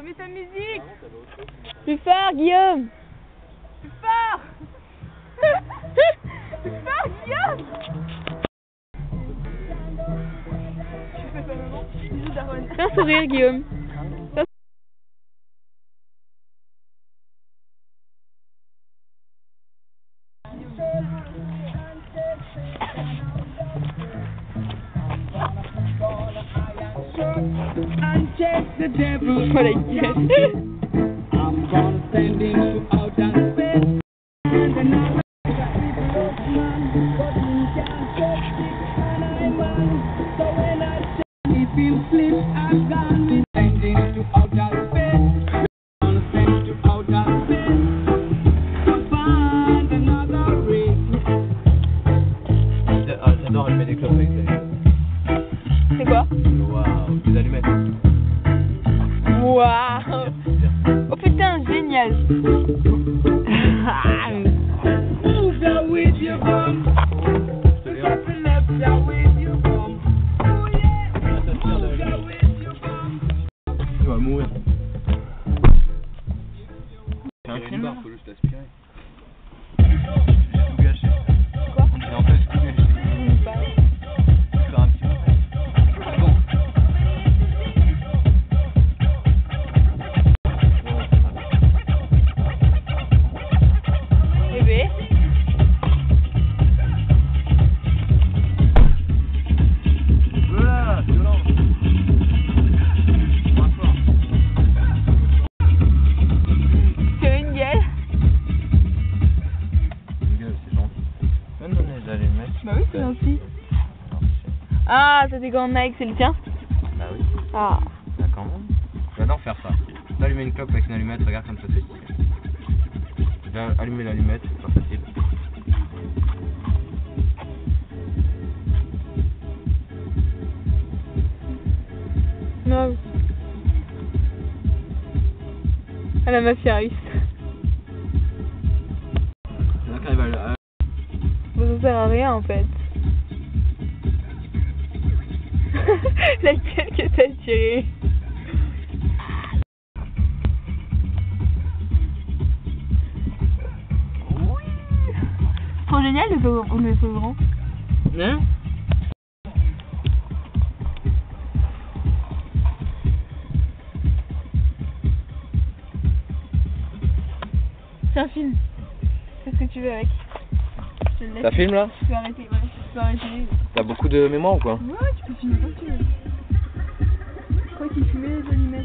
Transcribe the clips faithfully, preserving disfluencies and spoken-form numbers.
Remets ta musique. Plus fort, Guillaume. Plus fort. Plus fort, Guillaume. Tu fais pas maman. Bisous, Daron. Fais un sourire, Guillaume. Fais un... The devil Voilà, il gueule. I'm gonna send him to outer space. And another man, but he can't touch me, and I'm man. So when I say if him sleep, I'm gone. We send him to outer space. We're gonna send him to outer space to find another race. J'adore allumer des clopes avec des... C'est quoi? Waouh, des allumettes. Waouh. Oh putain, génial. Move that with your bum. Step and left that with your bum. Oh yeah. Move that with your bum. Tu vas mourir. C'est un crime, faut juste aspirer. J'ai tout gâché. Quoi? Et en fait, j'ai tout gâché. Pas. Je vais faire un petit peu. C'est bon. Bébé. Voilà, violent. Moins fort. C'est une gueule. Une gueule, c'est gentil. Tu vas me donner les allumettes? Bah oui, c'est gentil. Ah, ça c'est quand Nike, c'est le tien? Bah oui. Ah. Bah quand même. J'adore faire ça. Allumer une clope avec une allumette, regarde comme ça c'est stylé. Je vais allumer l'allumette, c'est pas facile. Non. À la mafiariste. C'est là qu'elle va le... Bon, ça sert à rien en fait. La gueule que t'as tirée. Oui. Trop génial le feu le feu grand. Hein? C'est un film. Fais ce que tu veux avec. Je te le laisse. Ça filme là? Tu peux arrêter, ouais, tu peux arrêter. T'as beaucoup de mémoire ou quoi? Ouais, tu peux filmer quand tu veux. Je crois qu'il fumait les allumettes.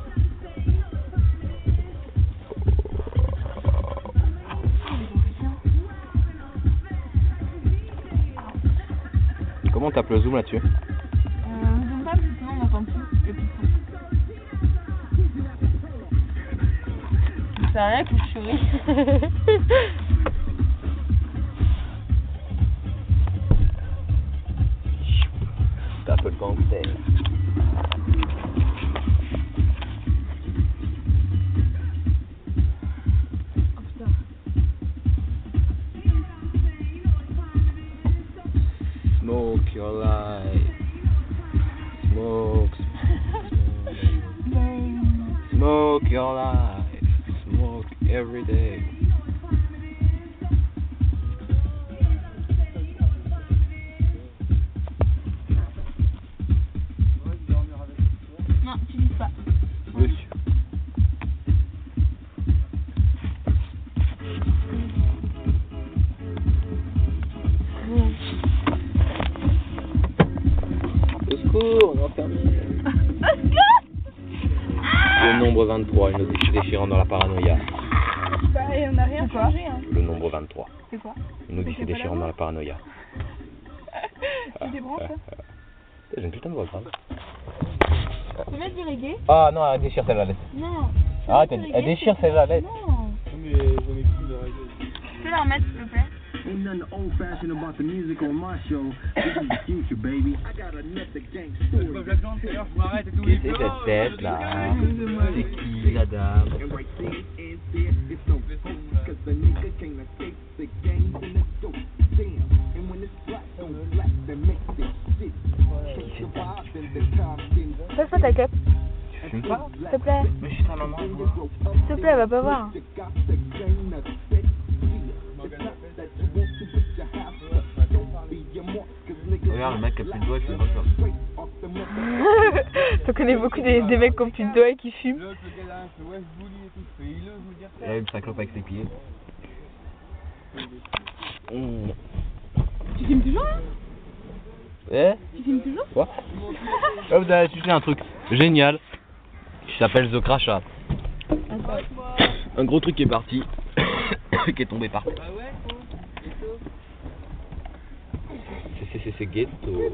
Comment on tape le zoom là-dessus? Euh, je ne pas, parce que sinon on n'entend plus le petit son. Ça a rien que je souris. Tape le gangster. Smoke your life. Smoke, smoke. Smoke your life. Smoke every day. Non, tu dis pas. Monsieur. Au secours, on est enfermé. Le nombre vingt-trois, une notice déchirante dans la paranoïa. Bah, on n'a rien changé, hein. Le nombre vingt-trois, C'est quoi? une notice C'est pas déchirante la dans la paranoïa. C'est des branches, ça? J'ai une putain de voix grave. Tu peux mettre du reggae? Ah non, elle déchire celle-là, laisse. Non. Arrête, elle, elle déchire celle-là, laisse. Non. Mais j'en ai plus de reggae. Tu peux la remettre, s'il te plaît? Ain't nothing old fashioned about the music on my show. This is the future, baby. I got another gang story. Qu'est-ce que c'est cette tête là? C'est qui la dame? And right there and there, it's no hope. Cause the nigga can't escape the gangs and the dope. Damn, and when it's black on black, that makes it sick. Take the vibe and the time can. Passe-moi ta cup. fume pas. S'il te plaît. Mais je suis ta maman. S'il te plaît, va pas voir. Regarde le mec qui a plus de doigts qui fait pas ça. T'en connais beaucoup des, des mecs qui ont plus de doigts et qui fument. Et là, il clope avec ses pieds. Mmh. Tu filmes toujours là? Eh? Tu filmes toujours? Quoi? Là, vous avez tué un truc génial qui s'appelle The Crasha. Un gros truc qui est parti, qui est tombé par terre. C'est c'est c'est ghetto.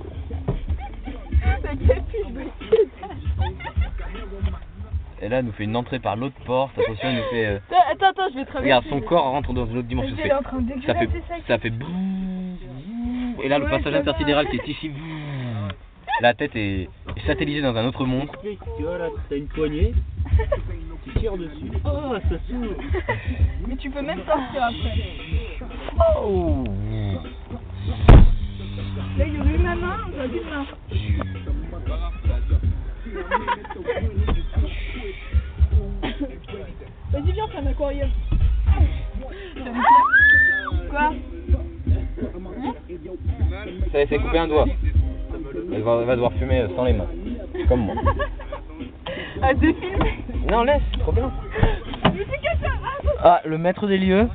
Et là, elle nous fait une entrée par l'autre porte. Attention, elle nous fait. Euh... Attends, attends, je vais traverser. Regarde, son corps rentre dans une autre dimension. Elle est en train de Ça fait, dégueulasser ça fait bouh. Et là, le Ouais, passage ça intersidéral va. qui est ici. Bouh. La tête est satellisée dans un autre monde. Tu vois là, t'as une poignée, tu tires dessus. Oh, ça s'ouvre. Mais tu peux même sortir après. Oh. Là, il y aurait eu ma main, j'aurais plus de main. Vas-y, viens, fais un aquarium. Quoi? Ça lui fait couper un doigt. Elle va, elle va devoir fumer sans les mains. Comme moi. Ah, de filmer. Non, laisse, c'est trop bien. Mais c'est que ça. Ah, le maître des lieux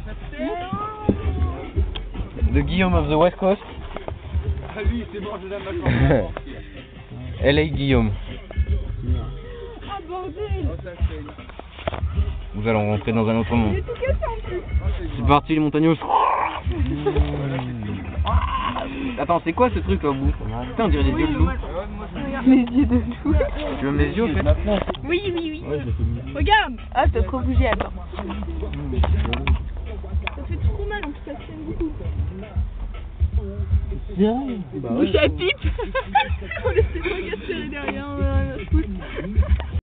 de Guillaume of the West Coast. Ah, lui, c'est bon, je l'aime maintenant. L A Guillaume. Ah, bordel. Nous allons rentrer dans un autre monde. J'ai tout cassé en plus. C'est parti les montagneux. Attends, c'est quoi ce truc là au bout? Putain, on dirait des yeux de loup. Les yeux de loup. Tu veux mes yeux au fait? Oui, oui, oui. Regarde. Ah, t'as trop bougé, attends. Ça fait trop mal en tout cas, c'est beaucoup. Bah Bouche à pipe. On laisse les bras serrés derrière un pouce.